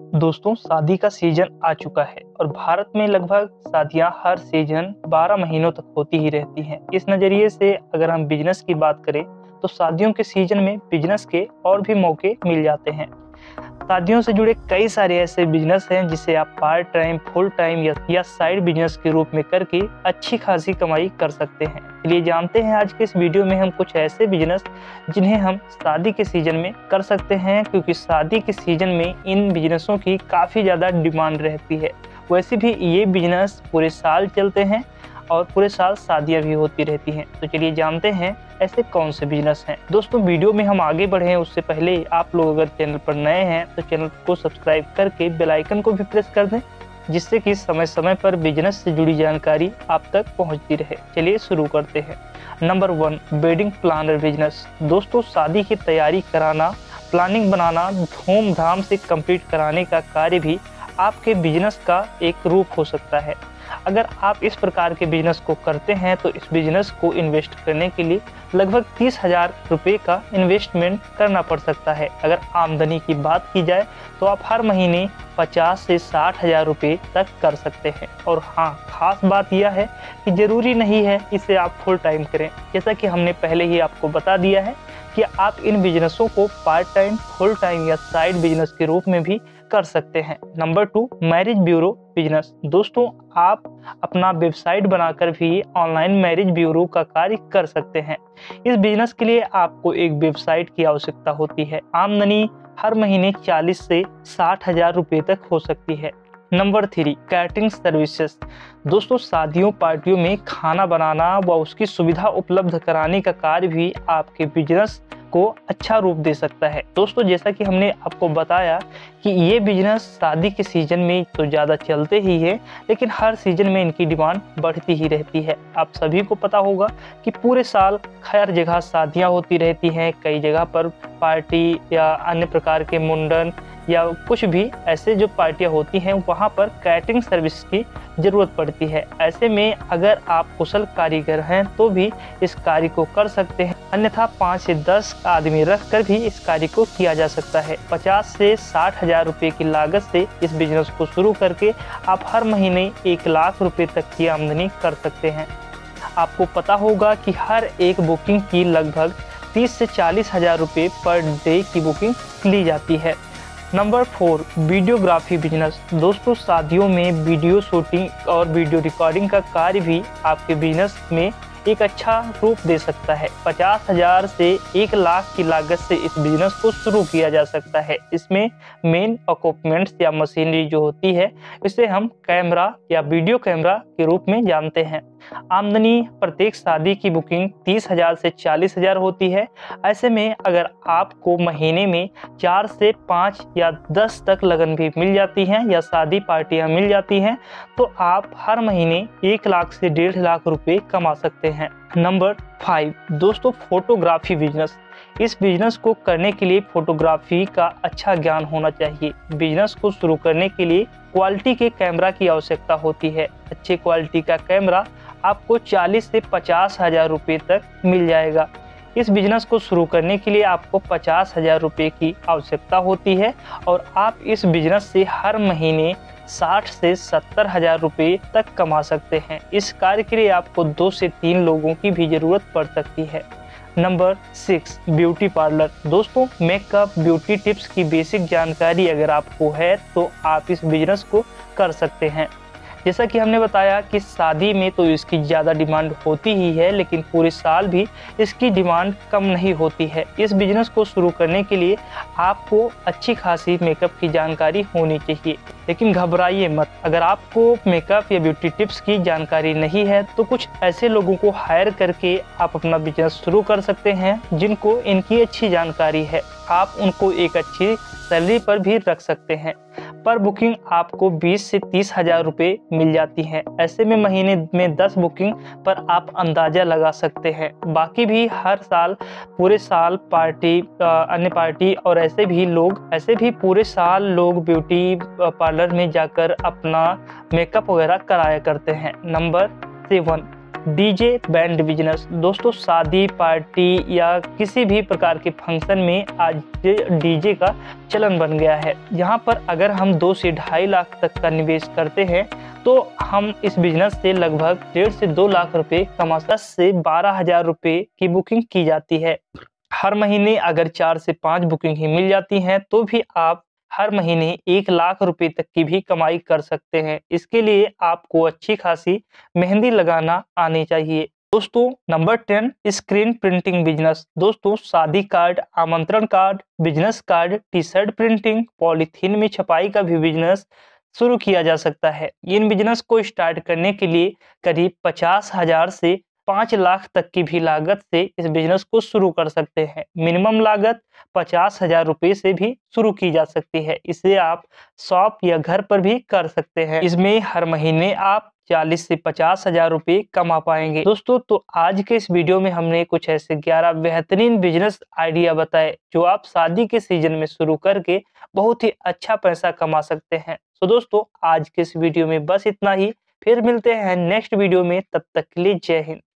दोस्तों, शादी का सीजन आ चुका है और भारत में लगभग शादियां हर सीजन 12 महीनों तक होती ही रहती हैं। इस नज़रिए से अगर हम बिजनेस की बात करें तो शादियों के सीजन में बिजनेस के और भी मौके मिल जाते हैं। शादियों से जुड़े कई सारे ऐसे बिजनेस हैं जिसे आप पार्ट टाइम, फुल टाइम या साइड बिजनेस के रूप में करके अच्छी खासी कमाई कर सकते हैं। चलिए जानते हैं आज के इस वीडियो में हम कुछ ऐसे बिजनेस जिन्हें हम शादी के सीजन में कर सकते हैं, क्योंकि शादी के सीजन में इन बिजनेसों की काफ़ी ज़्यादा डिमांड रहती है। वैसे भी ये बिजनेस पूरे साल चलते हैं और पूरे साल शादियाँ भी होती रहती हैं। तो चलिए जानते हैं ऐसे कौन से बिजनेस हैं। दोस्तों, वीडियो में हम आगे बढ़े उससे पहले आप लोग अगर चैनल पर नए हैं तो चैनल को सब्सक्राइब करके बेल आइकन को भी प्रेस कर दें, जिससे कि समय समय पर बिजनेस से जुड़ी जानकारी आप तक पहुंचती रहे। चलिए शुरू करते हैं। Number 1, wedding planner business. दोस्तों, शादी की तैयारी कराना, प्लानिंग बनाना, धूमधाम से कंप्लीट कराने का कार्य भी आपके बिजनेस का एक रूप हो सकता है। अगर आप इस प्रकार के बिजनेस को करते हैं तो इस बिजनेस को इन्वेस्ट करने के लिए लगभग 30,000 रुपये का इन्वेस्टमेंट करना पड़ सकता है। अगर आमदनी की बात की जाए तो आप हर महीने 50 से 60,000 रुपये तक कर सकते हैं। और हाँ, खास बात यह है कि ज़रूरी नहीं है इसे आप फुल टाइम करें। जैसा कि हमने पहले ही आपको बता दिया है कि आप इन बिजनेसों को पार्ट टाइम, फुल टाइम या साइड बिजनेस के रूप में भी कर सकते हैं। Number 2, marriage bureau business. दोस्तों, आप अपना वेबसाइट बनाकर भी ऑनलाइन मैरिज ब्यूरो का कार्य कर सकते हैं। इस बिजनेस के लिए आपको एक वेबसाइट की आवश्यकता होती है। आमदनी हर महीने 40 से 60,000 रुपये तक हो सकती है। Number 3, catering services. दोस्तों, शादियों पार्टियों में खाना बनाना व उसकी सुविधा उपलब्ध कराने का कार्य भी आपके बिजनेस को अच्छा रूप दे सकता है। दोस्तों, जैसा कि हमने आपको बताया कि ये बिजनेस शादी के सीजन में तो ज़्यादा चलते ही है, लेकिन हर सीजन में इनकी डिमांड बढ़ती ही रहती है। आप सभी को पता होगा कि पूरे साल हर जगह शादियाँ होती रहती हैं। कई जगह पर पार्टी या अन्य प्रकार के मुंडन या कुछ भी ऐसे जो पार्टियां होती हैं वहां पर कैटरिंग सर्विस की ज़रूरत पड़ती है। ऐसे में अगर आप कुशल कारीगर हैं तो भी इस कार्य को कर सकते हैं, अन्यथा 5 से 10 आदमी रख कर भी इस कार्य को किया जा सकता है। 50 से 60,000 रुपये की लागत से इस बिजनेस को शुरू करके आप हर महीने 1 लाख रुपये तक की आमदनी कर सकते हैं। आपको पता होगा कि हर एक बुकिंग की लगभग 30 से 40,000 रुपये पर डे की बुकिंग ली जाती है। Number 4, videography business. दोस्तों, शादियों में वीडियो शूटिंग और वीडियो रिकॉर्डिंग का कार्य भी आपके बिजनेस में एक अच्छा रूप दे सकता है। 50,000 से 1 लाख की लागत से इस बिजनेस को शुरू किया जा सकता है। इसमें मेन इक्विपमेंट्स या मशीनरी जो होती है इसे हम कैमरा या वीडियो कैमरा के रूप में जानते हैं। आमदनी प्रत्येक शादी की बुकिंग 30,000 से 40,000 होती है। ऐसे में अगर आपको महीने में 4 से 5 या 10 तक लगन भी मिल जाती हैं या शादी पार्टियां मिल जाती हैं तो आप हर महीने 1 लाख से 1.5 लाख रुपए कमा सकते हैं। नंबर 5, दोस्तों, फोटोग्राफी बिजनेस। इस बिजनेस को करने के लिए फोटोग्राफी का अच्छा ज्ञान होना चाहिए। बिजनेस को शुरू करने के लिए क्वालिटी के कैमरा की आवश्यकता होती है। अच्छे क्वालिटी का कैमरा आपको 40 से 50,000 रुपये तक मिल जाएगा। इस बिजनेस को शुरू करने के लिए आपको 50,000 रुपये की आवश्यकता होती है और आप इस बिजनेस से हर महीने 60 से 70,000 रुपये तक कमा सकते हैं। इस कार्य के लिए आपको 2 से 3 लोगों की भी ज़रूरत पड़ सकती है। Number 6, beauty parlour. दोस्तों, मेकअप, ब्यूटी टिप्स की बेसिक जानकारी अगर आपको है तो आप इस बिजनेस को कर सकते हैं। जैसा कि हमने बताया कि शादी में तो इसकी ज़्यादा डिमांड होती ही है, लेकिन पूरे साल भी इसकी डिमांड कम नहीं होती है। इस बिजनेस को शुरू करने के लिए आपको अच्छी खासी मेकअप की जानकारी होनी चाहिए, लेकिन घबराइए मत। अगर आपको मेकअप या ब्यूटी टिप्स की जानकारी नहीं है तो कुछ ऐसे लोगों को हायर करके आप अपना बिजनेस शुरू कर सकते हैं जिनको इनकी अच्छी जानकारी है। आप उनको एक अच्छी सैलरी पर भी रख सकते हैं। पर बुकिंग आपको 20 से 30,000 रुपये मिल जाती है। ऐसे में महीने में 10 बुकिंग पर आप अंदाज़ा लगा सकते हैं। बाकी भी हर साल पूरे साल पार्टी, अन्य पार्टी और ऐसे भी पूरे साल लोग ब्यूटी पार्लर में जाकर अपना मेकअप वगैरह कराया करते हैं। Number 7, DJ band business. दोस्तों शादी पार्टी या किसी भी प्रकार के फंक्शन में आज डीजे का चलन बन गया है। यहाँ पर अगर हम 2 से 2.5 लाख तक का निवेश करते हैं तो हम इस बिजनेस से लगभग 1.5 से 2 लाख रुपए कमा 10 से 12,000 रुपए की बुकिंग की जाती है। हर महीने अगर 4 से 5 बुकिंग ही मिल जाती हैं तो भी आप हर महीने 1 लाख रुपए तक की भी कमाई कर सकते हैं। इसके लिए आपको अच्छी खासी मेहंदी लगाना आनी चाहिए। दोस्तों नंबर 10 स्क्रीन प्रिंटिंग बिजनेस। दोस्तों शादी कार्ड, आमंत्रण card, business card, T shirt printing, polythene में छपाई का भी बिजनेस शुरू किया जा सकता है। इन बिजनेस को स्टार्ट करने के लिए करीब 50,000 से 5 लाख तक की भी लागत से इस बिजनेस को शुरू कर सकते हैं। मिनिमम लागत 50,000 रुपए से भी शुरू की जा सकती है। इसे आप शॉप या घर पर भी कर सकते हैं। इसमें हर महीने आप 40 से 50,000 रुपए कमा पाएंगे। दोस्तों तो आज के इस वीडियो में हमने कुछ ऐसे 11 बेहतरीन बिजनेस आइडिया बताए जो आप शादी के सीजन में शुरू करके बहुत ही अच्छा पैसा कमा सकते हैं। तो दोस्तों आज के इस वीडियो में बस इतना ही। फिर मिलते हैं नेक्स्ट वीडियो में, तब तक के लिए जय हिंद।